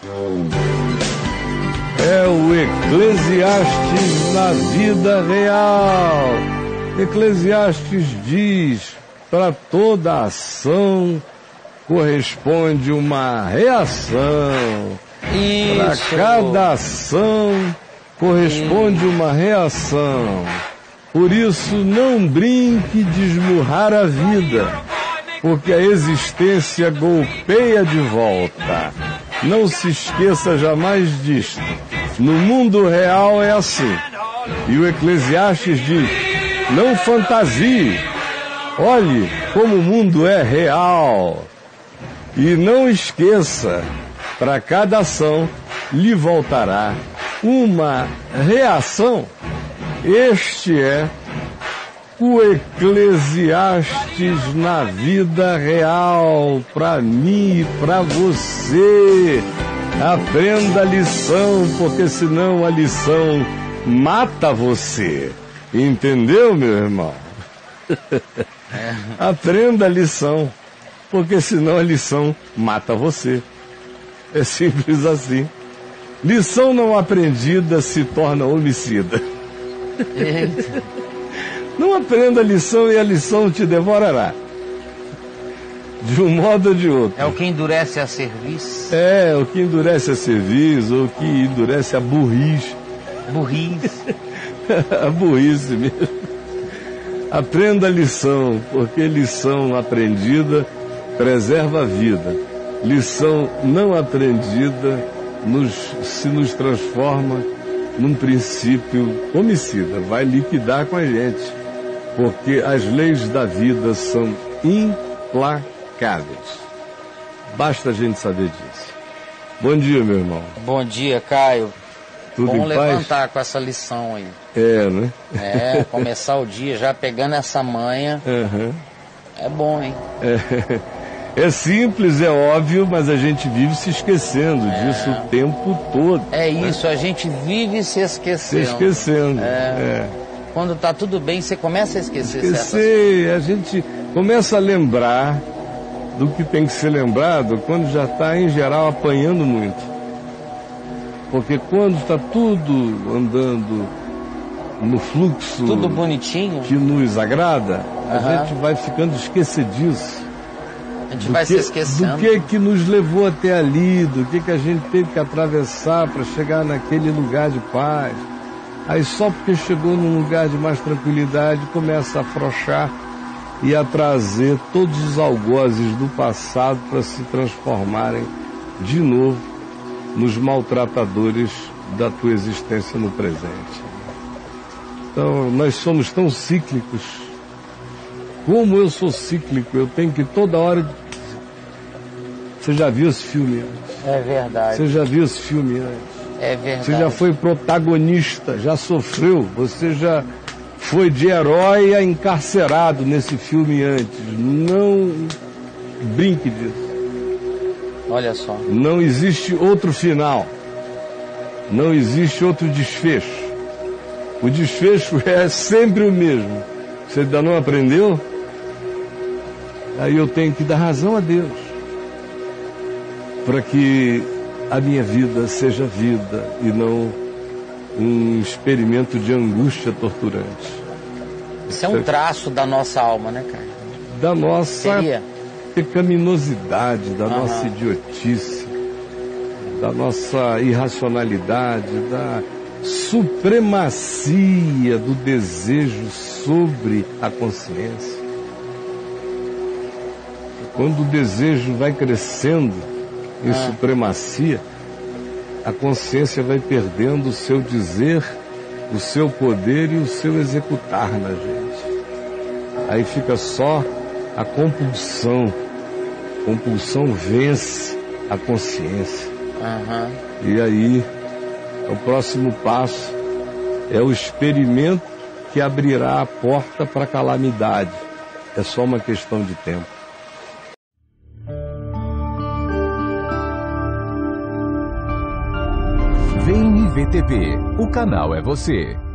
É o Eclesiastes na vida real. Eclesiastes diz: para toda ação corresponde uma reação. Para cada ação corresponde uma reação. Por isso, não brinque de esmurrar a vida, porque a existência golpeia de volta. Não se esqueça jamais disto. No mundo real é assim. E o Eclesiastes diz: não fantasie. Olhe como o mundo é real. E não esqueça, para cada ação lhe voltará uma reação. Este é o Eclesiastes na vida real, para mim e para você. Aprenda a lição, porque senão a lição mata você. Entendeu, meu irmão? Aprenda a lição, porque senão a lição mata você. É simples assim. Lição não aprendida se torna homicida. Não aprenda a lição e a lição te devorará. De um modo ou de outro. É o que endurece a cerviz. É, o que endurece a cerviz, ou o que endurece a burrice. Burrice. A burrice mesmo. Aprenda a lição, porque lição aprendida preserva a vida. Lição não aprendida se nos transforma num princípio homicida. Vai liquidar com a gente, porque as leis da vida são implacáveis. Basta a gente saber disso. Bom dia, meu irmão. Bom dia, Caio. Tudo Bom em paz? levantar com essa lição aí. É, né? É, começar o dia já pegando essa manha. Uhum. É bom, hein? É simples, é óbvio, mas a gente vive se esquecendo disso o tempo todo. É isso, a gente vive se esquecendo. Se esquecendo. Quando tá tudo bem, você começa a esquecer. A gente começa a lembrar do que tem que ser lembrado quando já está, em geral, apanhando muito. Porque quando está tudo andando no fluxo... Tudo bonitinho. Que nos agrada, a gente vai ficando esquecediço. A gente vai se esquecendo. Do que nos levou até ali, do que a gente teve que atravessar para chegar naquele lugar de paz. Aí só porque chegou num lugar de mais tranquilidade, começa a afrouxar e a trazer todos os algozes do passado para se transformarem de novo nos maltratadores da tua existência no presente. Então, nós somos tão cíclicos. Como eu sou cíclico, eu tenho que toda hora... Você já viu esse filme antes? É verdade. Você já viu esse filme antes? É verdade. Você já foi protagonista, já sofreu, você já foi de herói a encarcerado nesse filme antes. Não brinque disso. Olha só. Não existe outro final. Não existe outro desfecho. O desfecho é sempre o mesmo. Você ainda não aprendeu? Aí eu tenho que dar razão a Deus, para que a minha vida seja vida e não um experimento de angústia torturante. Isso é um traço da nossa alma, né, cara? Da nossa pecaminosidade, da nossa idiotice, da nossa irracionalidade, da supremacia do desejo sobre a consciência. Quando o desejo vai crescendo em supremacia, a consciência vai perdendo o seu dizer, o seu poder e o seu executar na gente. Aí fica só a compulsão. A compulsão vence a consciência. E aí, o próximo passo é o experimento que abrirá a porta para a calamidade. É só uma questão de tempo. Vem me ver TV. O canal é você.